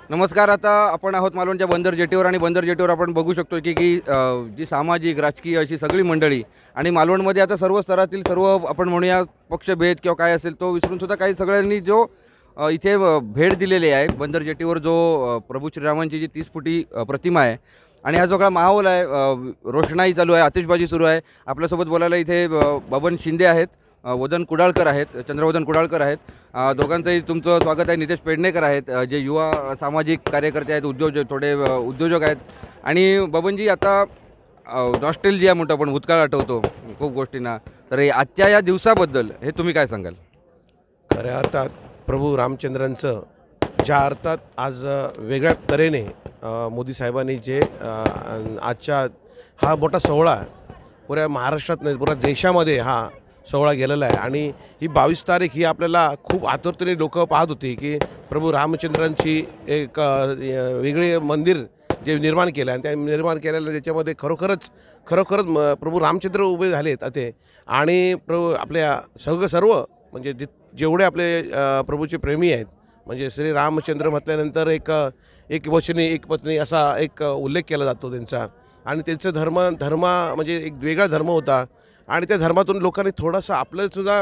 नमस्कार. आता आपण आहोत मालवणच्या बंदर जेटीवर आणि बंदर जेटीवर आपण बघू शकतो की जी सामाजिक राजकीय अशी सगळी मंडळी आणि मालवणमध्ये आता सर्व स्तरातील सर्व आपण म्हणूया पक्षभेद किंवा काय असेल तो विसरून सुद्धा काही सगळ्यांनी जो इथे भेट दिलेली आहे बंदर जेटीवर जो प्रभू श्रीरामांची जी 30 फुटी प्रतिमा आहे आणि हा सगळा माहोल आहे, रोषणाई चालू आहे, आतिषबाजी सुरू आहे. आपल्यासोबत बोलायला इथे बबन शिंदे आहेत, वदन कुडाळकर आहेत, चंद्रवदन कुडाळकर आहेत. दोघांचंही तुमचं स्वागत आहे. नितेश पेडणेकर आहेत, जे युवा सामाजिक कार्यकर्ते आहेत, थोडे उद्योजक आहेत. आणि बबनजी, आता नॉस्टेल्जिया म्हणतो आपण, भूतकाळ आठवतो खूप गोष्टींना, तर आजच्या या दिवसाबद्दल हे तुम्ही काय सांगाल? खऱ्या अर्थात प्रभू रामचंद्रांचं ज्या अर्थात आज वेगळ्या तऱ्हेने मोदी साहेबांनी जे आजच्या हा मोठा सोहळा पुऱ्या महाराष्ट्रात नाही पुऱ्या देशामध्ये हा सोहळा गेलेला आहे. आणि ही 22 तारीख ही आपल्याला खूप आतुरतेने लोक पाहत होती की प्रभू रामचंद्रांची एक वेगळे मंदिर जे निर्माण केलं आणि त्या निर्माण केलेलं ज्याच्यामध्ये खरोखरच प्रभू रामचंद्र उभे झालेत ते. आणि आपल्या सर्व म्हणजे जेवढे आपले प्रभूचे प्रेमी आहेत, म्हणजे श्री रामचंद्र म्हटल्यानंतर एक वचनी एक पत्नी असा एक उल्लेख केला जातो त्यांचा. आणि त्यांचं धर्म म्हणजे एक वेगळा धर्म होता आणि त्या धर्मातून लोकांनी थोडासा आपल्यासुद्धा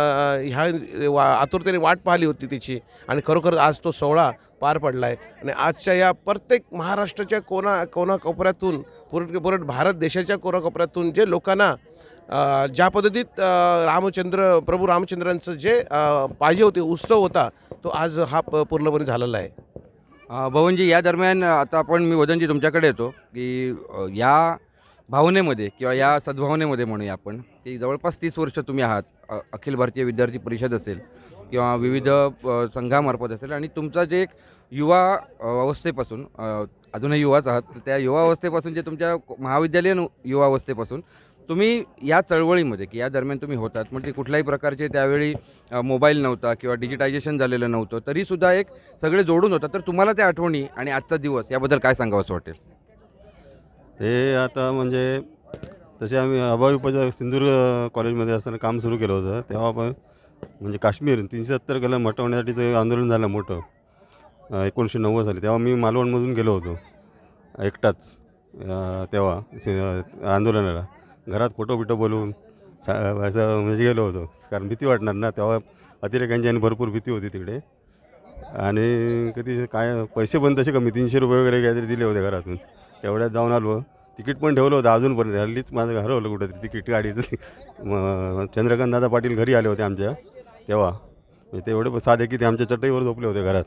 आतुरतेने वाट पाहिली होती त्याची. आणि खरोखर आज तो सोहळा पार पडला आहे. आणि आजच्या या प्रत्येक महाराष्ट्राच्या कोनाकोपऱ्यातून पूर्ण भारत देशाच्या कोनाकोपऱ्यातून जे लोकांना ज्या पद्धतीत प्रभू रामचंद्रांचं जे पाहिजे होते उत्सव होता तो आज हा पूर्णपणे झालेला आहे. भवनजी, या दरम्यान आता मी वदनजी तुमच्याकडे येतो की या भावनेमध्ये किंवा या सद्भावनेमध्ये म्हणूया आपण की जवळपास 30 वर्ष तुम्ही आहात. अखिल भारतीय विद्यार्थी परिषद असेल किंवा विविध संघामार्फत असेल आणि तुमचा जे एक युवा अवस्थेपासून, अजूनही युवाच आहात, त्या युवा अवस्थेपासून जे तुमच्या महाविद्यालयीन युवा अवस्थेपासून तुम्ही या चळवळीमध्ये की या दरम्यान तुम्ही होतात, म्हणजे कुठल्याही प्रकारचे त्यावेळी मोबाईल नव्हता किंवा डिजिटायझेशन झालेलं नव्हतं, तरीसुद्धा एक सगळे जोडून होतात. तर तुम्हाला त्या आठवणी आणि आजचा दिवस याबद्दल काय सांगावं असं वाटेल? ते आता म्हणजे तसे आम्ही अभावी उपचार सिंधुदुर्ग कॉलेजमध्ये असताना काम सुरू केलं होतं. तेव्हा आपण म्हणजे काश्मीर 370 कलम हटवण्यासाठी ते आंदोलन झालं मोठं 1990 साली. तेव्हा मी मालवणमधून गेलो होतो एकटाच. तेव्हा आंदोलनाला घरात फोटो बोलवून असं म्हणजे गेलो होतो, कारण भीती वाटणार ना. तेव्हा अतिरेक्यांची आणि भरपूर भीती होती तिकडे. आणि कधी काय पैसे पण तसे कमी, 300 रुपये वगैरे काहीतरी दिले होते घरातून. तेवढ्यात जाऊन आलो. तिकीट पण ठेवलं होतं अजूनपर्यंत, हल्लीच माझं हरवलं कुठं तिकीट गाडीचं. चंद्रकांत दादा पाटील घरी आले होते आमच्या तेव्हा. ते एवढे साधे की ते आमच्या चटईवर झोपले होते घरात.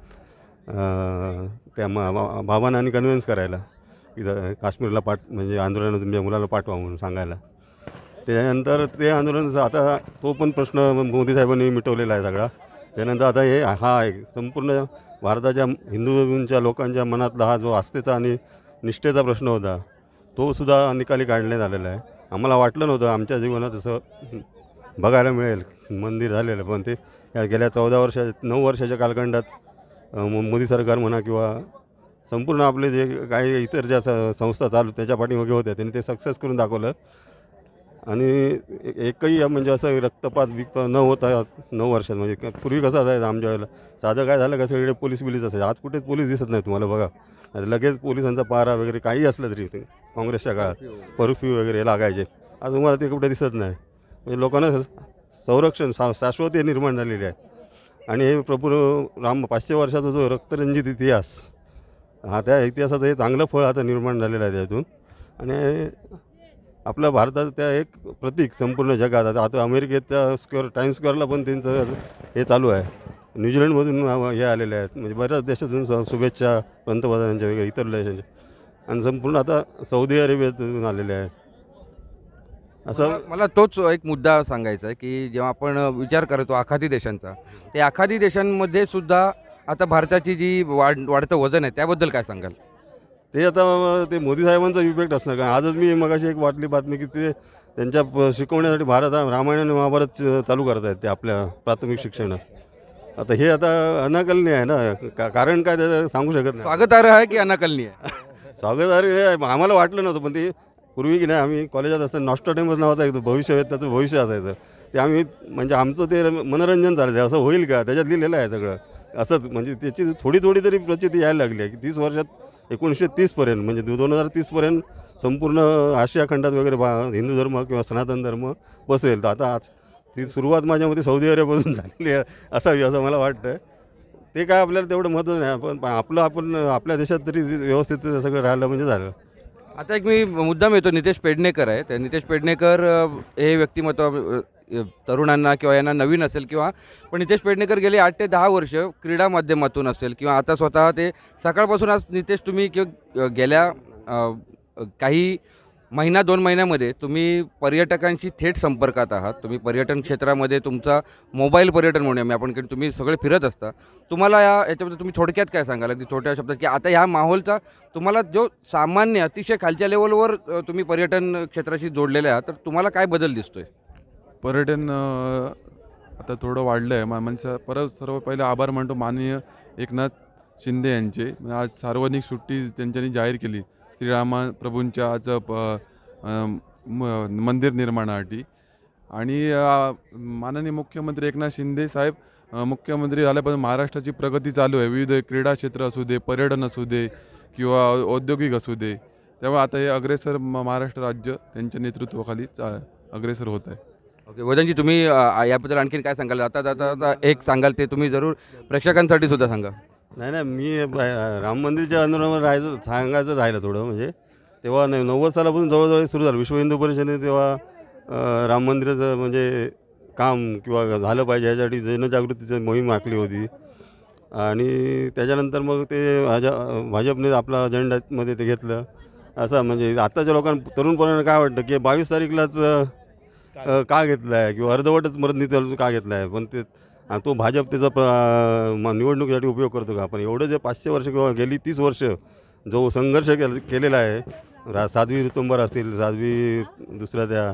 त्या बाबांना आणि कन्व्हिन्स करायला की काश्मीरला म्हणजे आंदोलन तुमच्या मुलाला पाठवा म्हणून सांगायला. त्यानंतर ते आंदोलन आता तो पण प्रश्न मोदी साहेबांनी मिटवलेला आहे सगळा. त्यानंतर आता हा आहे संपूर्ण भारताच्या हिंदूंच्या लोकांच्या मनातला हा जो आस्थेचा आणि निष्ठेचा प्रश्न होता तो सुद्धा निकाली काढण्यात आलेला आहे. आम्हाला वाटलं नव्हतं आमच्या जीवनात असं बघायला मिळेल मंदिर झालेलं, पण ते या गेल्या 9 वर्षाच्या कालखंडात मोदी सरकार म्हणा किंवा संपूर्ण आपले जे काही इतर ज्या संस्था चालू त्याच्या पाठीमागे होत्या त्यांनी ते सक्सेस करून दाखवलं. आणि एकही म्हणजे असं रक्तपात न होता 9 वर्षात. म्हणजे पूर्वी कसं असायचं आमच्या वेळेला, साधं काय झालं का सगळे पोलीस असायचे. आज कुठेच पोलीस दिसत नाही तुम्हाला बघा. लगेच पोलिसांचा पारा वगैरे काही असलं तरी ते काँग्रेसच्या काळात कर्फ्यू वगैरे लागायचे. आज तुम्हाला ते कुठे दिसत नाही. म्हणजे लोकांना संरक्षण शाश्वती निर्माण झालेली आहे. आणि हे प्रभू 500 वर्षाचा जो रक्तरंजित इतिहास, हा त्या इतिहासाचं हे चांगलं फळ आता निर्माण झालेलं आहे त्यातून. आणि आपल्या भारताचं त्या एक प्रतीक संपूर्ण जगात. आता अमेरिकेच्या टाइम्स स्क्वेअरला पण त्यांचं हे चालू आहे. न्यूझीलंडमधून हे आलेले आहेत, म्हणजे बऱ्याच देशातून शुभेच्छा पंतप्रधानांच्या वगैरे इतर देशांच्या. आणि संपूर्ण आता सौदी अरेबियातून आलेले आहेत. असं मला तोच एक मुद्दा सांगायचा आहे की जेव्हा आपण विचार करतो आखाती देशांचा, ते आखाती देशांमध्ये सुद्धा आता भारताची जी वाढतं वजन आहे त्याबद्दल काय सांगाल? ते आता ते मोदी साहेबांचा इफेक्ट असणार. कारण आजच मी मगाशी एक वाटली बातमी की ते त्यांच्या शिकवण्यासाठी रामायण आणि महाभारत चालू करत आहेत ते आपल्या प्राथमिक शिक्षणात. आता हे आता अनाकलनीय आहे ना. कारण काय त्याचं सांगू शकत नाही. स्वागतार्ह आहे की अनाकलनीय आहे? स्वागतार्ह आम्हाला वाटलं नव्हतं, पण ते पूर्वी की नाही आम्ही कॉलेजात असताना नॉस्टॉडेमस नावाचा एक भविष्य असायचं. ते आम्ही म्हणजे आमचं ते मनोरंजन झालं असं होईल का त्याच्यात लिहिलेलं आहे सगळं. असंच म्हणजे त्याची थोडी थोडी तरी प्रचिती यायला लागली आहे की 30 वर्षात 1930पर्यंत म्हणजे 2030पर्यंत संपूर्ण आशिया खंडात वगैरे हिंदू धर्म किंवा सनातन धर्म पसरेल. तर आता आज ती सुरुवात माझ्या मते सौदी अरेबियापासून झालेली आहे असावी असं मला वाटतं. ते काय आपल्याला तेवढं महत्त्व नाही, आपण आपल्या देशात तरी व्यवस्थित सगळं राहिलं म्हणजे झालं. आता एक मी मुद्दाम येतो, नितेश पेडणेकर आहे. तर नितेश पेडणेकर हे व्यक्तिमत्व तरुणांना किंवा यांना नवीन असेल किंवा पण नितेश पेडणेकर गेले 8 ते 10 वर्ष क्रीडा माध्यमातून असेल किंवा आता स्वतः ते सकाळपासून आज नितेश तुम्ही किंवा गेल्या काही महिना 2 महिन्यामध्ये तुम्ही पर्यटकांशी थेट संपर्कात आहात. तुम्ही पर्यटन क्षेत्रामध्ये तुमचा मोबाईल पर्यटन म्हणूया मी आपण, तुम्ही सगळे फिरत असता. तुम्हाला याच्याबद्दल तुम्ही थोडक्यात काय सांगाल अगदी छोट्या शब्दात, की आता ह्या माहोलचा तुम्हाला जो सामान्य अतिशय खालच्या लेवलवर तुम्ही पर्यटन क्षेत्राशी जोडलेले आहात, तर तुम्हाला काय बदल दिसतोय? पर्यटन आता थोडं वाढलं आहे. म्हणजे परत सर्व पहिले आभार मानतो माननीय एकनाथ शिंदे यांचे. आज सार्वजनिक सुट्टी त्यांच्यानी जाहीर केली श्रीरामा प्रभूंच्या आज मंदिर निर्माणासाठी. आणि माननीय मुख्यमंत्री एकनाथ शिंदे साहेब मुख्यमंत्री झाल्यापासून महाराष्ट्राची प्रगती चालू आहे. विविध क्रीडा क्षेत्र असू दे, पर्यटन असू दे किंवा औद्योगिक असू दे. त्यामुळे आता हे अग्रेसर महाराष्ट्र राज्य त्यांच्या नेतृत्वाखाली अग्रेसर होत आहे. ओके, वदनजी तुम्ही याबद्दल आणखीन काय सांगाल? आता एक सांगाल ते तुम्ही जरूर प्रेक्षकांसाठी सुद्धा सांगा. नाही मी राम मंदिरच्या आंदोलनावर सांगायचं राहिलं थोडं. म्हणजे तेव्हा 90 सालापासून जवळजवळ सुरू झालं. विश्व हिंदू परिषदेने तेव्हा राम मंदिराचं म्हणजे काम किंवा झालं पाहिजे ह्यासाठी जनजागृतीची मोहीम आखली होती. आणि त्याच्यानंतर मग ते भाजपने आपला अजेंडामध्ये ते घेतलं. असं म्हणजे आत्ताच्या लोकांना तरुण पोरांना काय वाटतं की 22 तारीखलाच का घेतला आहे किंवा अर्धवटच मरणनीती का घेतला आहे. पण ते तो भाजप त्याचा निवडणुकीसाठी उपयोग करतो का? पण एवढं जे 500 वर्ष किंवा गेली 30 वर्ष जो संघर्ष केलेला आहे, साध्वी ऋतुंबर असतील, साध्वी दुसऱ्या त्या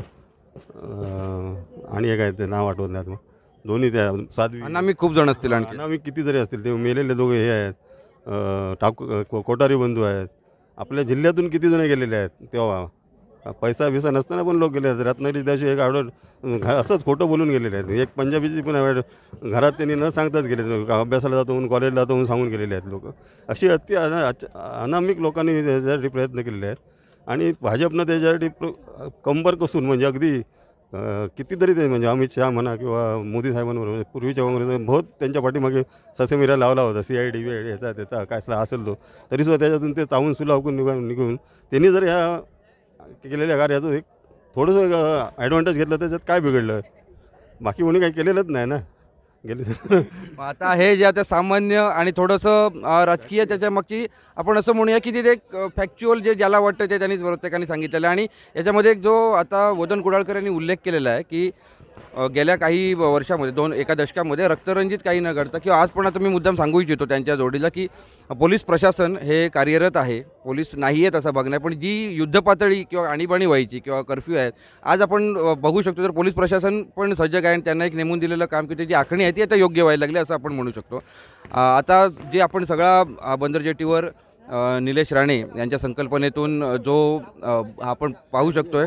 आणि एक आहे ते नाव आठवत नाही, दोन्ही त्या साध्वी अनामी खूप जण असतील, आणखी अनामी कितीतरी असतील. ते मेलेले दोघे हे आहेत, कोठारी बंधू आहेत. आपल्या जिल्ह्यातून किती जण गेलेले आहेत. तेव्हा पैसा बिसा नसताना पण लोक गेले आहेत. रत्नागिरी दिवशी एक असंच खोटं बोलून गेलेले आहेत. एक पंजाबीची पण घरात त्यांनी न सांगताच गेले, अभ्यासाला जातो म्हणून, कॉलेजला जातो म्हणून सांगून गेलेले आहेत लोक. अशी अनामिक लोकांनी त्याच्यासाठी प्रयत्न केलेले आहेत. आणि भाजपनं त्याच्यासाठी कंबर कसून म्हणजे अगदी कितीतरी ते म्हणजे अमित शहा म्हणा किंवा मोदी साहेबांवर पूर्वीच्या काँग्रेस बहुत त्यांच्या पाठीमागे ससेमिरा लावला होता. CID याचा त्याचा काय असेल तो, तरीसुद्धा त्याच्यातून ते तावून सुलावून निघून त्यांनी जर ह्या केलेल्या कार्याचं एक थोडंसं ॲडव्हान्टेज घेतलं त्याच्यात काय बिघडलं? बाकी कोणी काही केलेलंच नाही ना गेले. आता हे जे आता सामान्य आणि थोडंसं राजकीय त्याच्या मागची आपण असं म्हणूया की ते एक फॅक्च्युअल जे ज्याला वाटतं ते त्यांनी प्रत्येकाने सांगितलेलं आहे. आणि याच्यामध्ये एक जो आता वदन कुडाळकर यांनी उल्लेख केलेला आहे की गेल्या काही वर्षामध्ये एका दशकामध्ये रक्तरंजित काही न घडता किंवा आज पण आता मी मुद्दाम सांगू इच्छितो त्यांच्या जोडीला की पोलीस प्रशासन हे कार्यरत आहे. पोलीस नाही आहेत असं बघणं, पण जी युद्धपातळी किंवा आणीबाणी व्हायची किंवा कर्फ्यू आहेत आज आपण बघू शकतो. तर पोलीस प्रशासन पण सजग आहे आणि त्यांना एक नेमून दिलेलं काम की त्याची आखणी आहे ती आता योग्य व्हायला लागली असं आपण म्हणू शकतो. आता जे आपण सगळा बंदर जेटीवर निलेश राणे यांच्या संकल्पनेतून जो आपण पाहू शकतोय,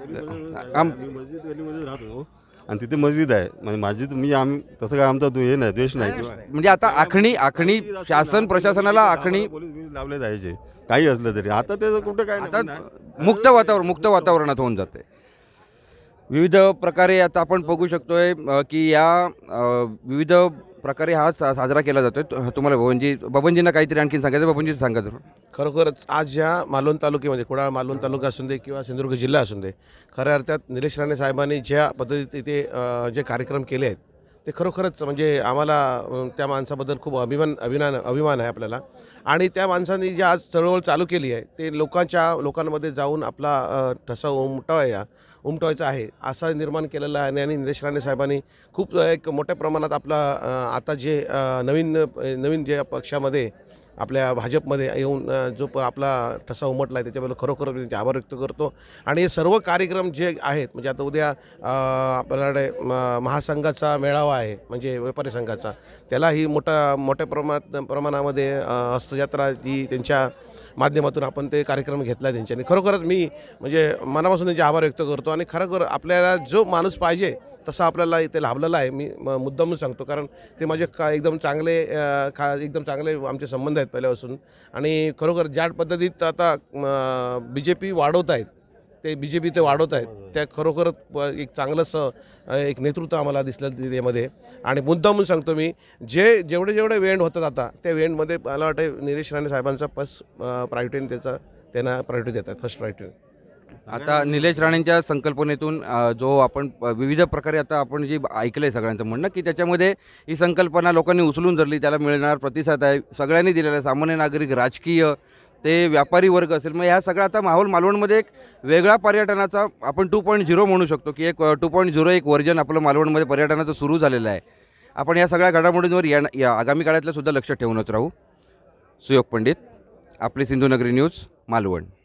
मस्जिद गलीमध्ये राहतो आणि तिथे मस्जिद आहे. म्हणजे आम्ही तसं काय आमचा हे नाही, द्वेष नाही किंवा म्हणजे आता आखणी शासन प्रशासनाला आखणी पोलीस लावले जायचे काही असलं तरी. आता त्याचं कुठं काय आता मुक्त वातावरणात होऊन जाते. विविध प्रकारे आता आपण बघू शकतोय की या विविध प्रकारे हा साजरा केला जातोय. तुम्हाला बबनजींना काहीतरी आणखी सांगायचं, बबनजी सांगा जरूर. खरोखरच आज या मालवण तालुक्यामध्ये, कुडाळ मालवण तालुका असून दे किंवा सिंधुदुर्ग जिल्हा असून दे, खऱ्या अर्थात निलेश राणे साहेबांनी ज्या पद्धतीत इथे जे कार्यक्रम केले आहेत ते खरोखरच म्हणजे आम्हाला त्या माणसाबद्दल खूप अभिमान आहे आपल्याला. आणि त्या माणसांनी जी आज चळवळ चालू केली आहे ते लोकांमध्ये जाऊन आपला ठसा उमटवायचा आहे असा निर्माण केलेला आहे. आणि निलेश राणे साहेबांनी खूप एक मोठ्या प्रमाणात आपला आता जे नवीन जे पक्षामध्ये आपल्या भाजपमध्ये येऊन जो आपला ठसा उमटला आहे त्याच्याबद्दल खरोखर त्यांचे आभार व्यक्त करतो. आणि हे सर्व कार्यक्रम जे आहेत म्हणजे आता उद्या आपल्याकडे महासंघाचा मेळावा आहे म्हणजे व्यापारी संघाचा, त्यालाही मोठ्या प्रमाणामध्ये हस्तयात्रा जी त्यांच्या माध्यमातून आपण ते कार्यक्रम घेतला त्यांच्यानी. खरोखरच मी म्हणजे मनापासून त्यांचे आभार व्यक्त करतो. आणि खरोखर आपल्याला जो माणूस पाहिजे तसा आपल्याला इथे लाभलेला आहे. मी मुद्दामून सांगतो, कारण ते माझे एकदम चांगले एकदम चांगले आमचे संबंध आहेत पहिल्यापासून. आणि खरोखर ज्या पद्धतीत आता BJP वाढवत आहेत, ते BJP ते वाढवत आहेत, त्या खरोखर एक चांगलंसं एक नेतृत्व आम्हाला दिसलं त्यामध्ये. आणि मुद्दामून सांगतो मी, जेवढे इव्हेंट होतात आता, त्या इव्हेंटमध्ये मला वाटतं निलेश राणे साहेबांचा प्रायोरिटीने त्यांना प्रायोरिटी देतात, फर्स्ट प्रायोरिटी. आता निलेश राणेंच्या संकल्पनेतून जो आपण विविध प्रकारे आता आपण जे ऐकलं आहे सगळ्यांचं म्हणणं, की त्याच्यामध्ये ही संकल्पना लोकांनी उचलून धरली, त्याला मिळणार प्रतिसाद आहे, सगळ्यांनी दिलेला आहे, सामान्य नागरिक, राजकीय, ते व्यापारी वर्ग असेल. मग ह्या सगळा आता माहोल मालवणमध्ये एक वेगळा पर्यटनाचा आपण 2.0 म्हणू शकतो, की एक 2.0 एक व्हर्जन आपलं मालवणमध्ये पर्यटनाचं सुरू झालेलं आहे. आपण या सगळ्या घडामोडींवर या आगामी काळातल्या सुद्धा लक्ष ठेवूनच राहू. सुयोग पंडित, आपली सिंधुनगरी न्यूज, मालवण.